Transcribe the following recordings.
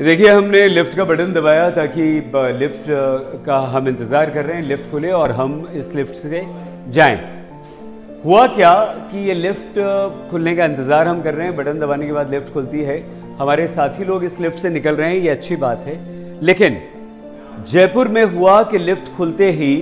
देखिए, हमने लिफ्ट का बटन दबाया ताकि लिफ्ट का हम इंतज़ार कर रहे हैं, लिफ्ट खुले और हम इस लिफ्ट से जाएं। हुआ क्या कि ये लिफ्ट खुलने का इंतज़ार हम कर रहे हैं, बटन दबाने के बाद लिफ्ट खुलती है, हमारे साथी लोग इस लिफ्ट से निकल रहे हैं, ये अच्छी बात है। लेकिन जयपुर में हुआ कि लिफ्ट खुलते ही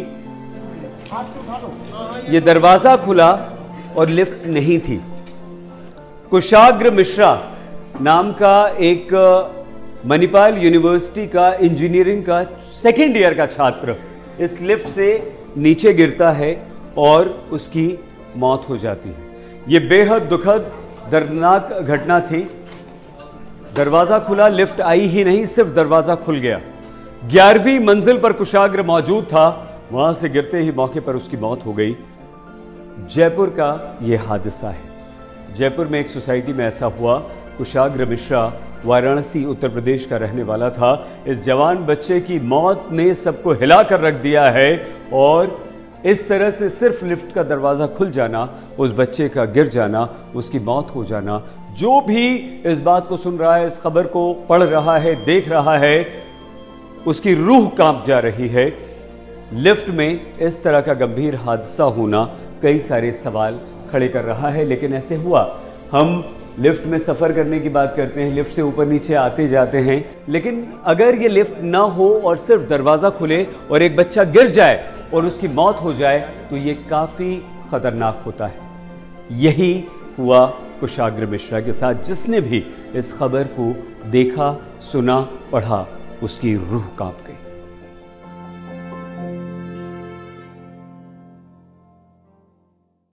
ये दरवाज़ा खुला और लिफ्ट नहीं थी। कुशाग्र मिश्रा नाम का एक मणिपाल यूनिवर्सिटी का इंजीनियरिंग का सेकेंड ईयर का छात्र इस लिफ्ट से नीचे गिरता है और उसकी मौत हो जाती है। यह बेहद दुखद दर्दनाक घटना थी। दरवाजा खुला, लिफ्ट आई ही नहीं, सिर्फ दरवाजा खुल गया। 11वीं मंजिल पर कुशाग्र मौजूद था, वहां से गिरते ही मौके पर उसकी मौत हो गई। जयपुर का यह हादसा है। जयपुर में एक सोसाइटी में ऐसा हुआ। कुशाग्र मिश्रा वाराणसी उत्तर प्रदेश का रहने वाला था। इस जवान बच्चे की मौत ने सबको हिला कर रख दिया है और इस तरह से सिर्फ लिफ्ट का दरवाज़ा खुल जाना, उस बच्चे का गिर जाना, उसकी मौत हो जाना, जो भी इस बात को सुन रहा है, इस खबर को पढ़ रहा है, देख रहा है, उसकी रूह कांप जा रही है। लिफ्ट में इस तरह का गंभीर हादसा होना कई सारे सवाल खड़े कर रहा है, लेकिन ऐसे हुआ। हम लिफ्ट में सफ़र करने की बात करते हैं, लिफ्ट से ऊपर नीचे आते जाते हैं, लेकिन अगर ये लिफ्ट ना हो और सिर्फ दरवाज़ा खुले और एक बच्चा गिर जाए और उसकी मौत हो जाए तो ये काफ़ी ख़तरनाक होता है। यही हुआ कुशाग्र मिश्रा के साथ। जिसने भी इस खबर को देखा, सुना, पढ़ा, उसकी रूह कांप गई।